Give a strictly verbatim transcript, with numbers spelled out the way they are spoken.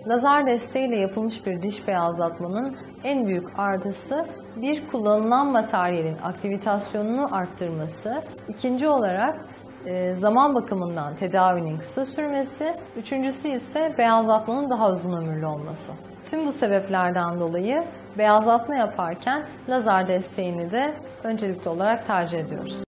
Lazer desteğiyle yapılmış bir diş beyazlatmanın en büyük artısı bir kullanılan materyalin aktivitasyonunu arttırması, ikinci olarak e, zaman bakımından tedavinin kısa sürmesi, üçüncüsü ise beyazlatmanın daha uzun ömürlü olması. Tüm bu sebeplerden dolayı beyazlatma yaparken lazer desteğini de öncelikli olarak tercih ediyoruz.